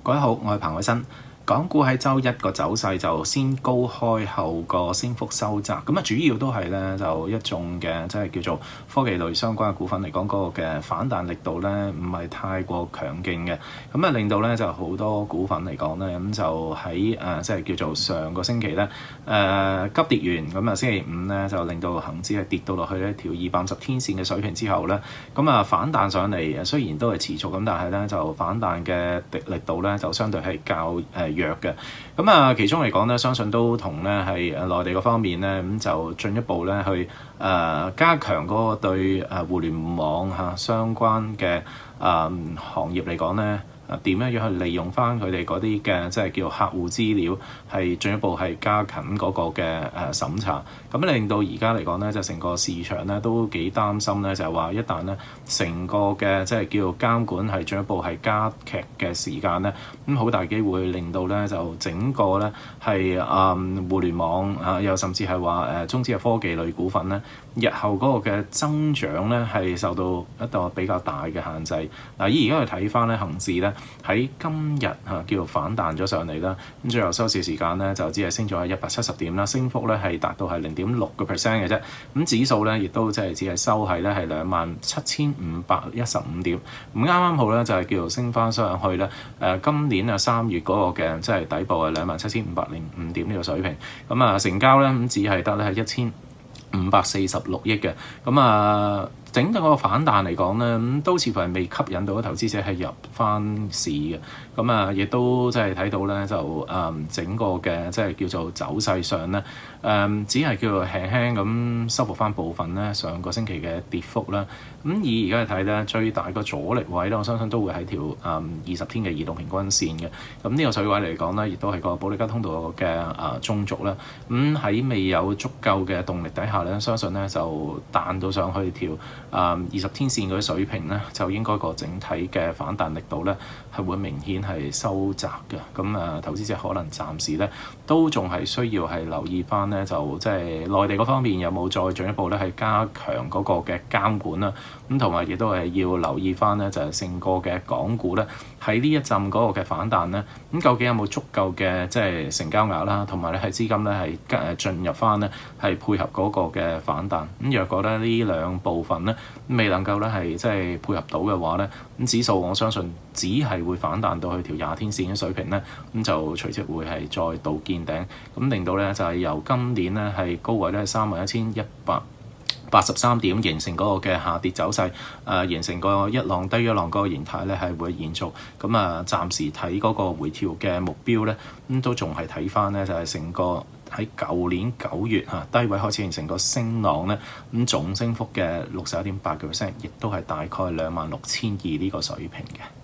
各位好，我係彭偉新。港股喺週一個走勢就先高開後個升幅收窄，咁啊主要都係咧就一眾嘅即係叫做科技類相關嘅股份嚟講，嗰個嘅反彈力度咧唔係太過強勁嘅，咁啊令到咧就好多股份嚟講咧咁就喺即係叫做上個星期咧急跌完，咁啊星期五咧就令到恆指係跌到落去一條250天線嘅水平之後咧，咁啊反彈上嚟，雖然都係持續咁，但係咧就反彈嘅力度咧就相對係較弱嘅，咁啊其中嚟講咧，相信都同咧係內地嗰方面咧，咁就進一步咧去加強嗰個對互聯網相關嘅行業嚟講咧。點樣去利用翻佢哋嗰啲嘅即係叫客戶資料，係進一步係加緊嗰個嘅審查，咁令到而家嚟講咧，就成個市場咧都幾擔心咧，就係話一旦咧成個嘅即係叫監管係進一步係加劇嘅時間咧，咁好大機會令到咧就整個咧係互聯網又甚至係話中資嘅科技類股份咧，日後嗰個嘅增長咧係受到一個比較大嘅限制。嗱，而家去睇翻咧恆指咧。喺今日叫做反彈咗上嚟啦，咁最後收市時間咧就只係升咗係170點啦，升幅咧係達到係0.6%嘅啫。咁指數咧亦都即係只係收係咧係27,515點，咁啱啱好咧就係叫做升翻上去咧。今年3月嗰個嘅即係底部係27,505點呢個水平，咁成交咧咁只係得咧係1,546億嘅，咁整個個反彈嚟講咧，咁都似乎係未吸引到投資者係入翻市嘅，咁亦都即係睇到咧就整個嘅即係叫做走勢上咧，只係叫做輕輕咁收復翻部分咧上個星期嘅跌幅啦。咁而家去睇咧，最大個阻力位咧，我相信都會喺條20天嘅移動平均線嘅。咁呢個水位嚟講咧，亦都係個保利加通道嘅中軸啦。咁喺未有足夠嘅動力底下咧，相信咧就彈到上去條20天線嗰啲水平咧，就應該個整體嘅反彈力度咧係會明顯係收窄嘅。咁投資者可能暫時咧都仲係需要係留意翻咧，就即係內地嗰方面有冇再進一步咧係加強嗰個嘅監管啦。咁同埋亦都係要留意翻咧，就係成個嘅港股咧喺呢一陣嗰個嘅反彈咧，咁究竟有冇足夠嘅即係成交額啦，同埋咧係資金咧係進入翻咧係配合嗰個嘅反彈。咁若果咧呢兩部分咧未能夠咧係即係配合到嘅話咧，咁指數我相信只係會反彈到去條20天線嘅水平咧，咁就隨即會係再度見頂，咁令到咧就係由今年咧係高位咧31,183點形成嗰個嘅下跌走勢，形成個一浪低一浪嗰個形態咧係會延續。咁暫時睇嗰個回調嘅目標咧，咁都仲係睇翻咧就係成個喺舊年9月低位開始形成個升浪咧，咁總升幅嘅61.8%，亦都係大概26,200呢個水平嘅。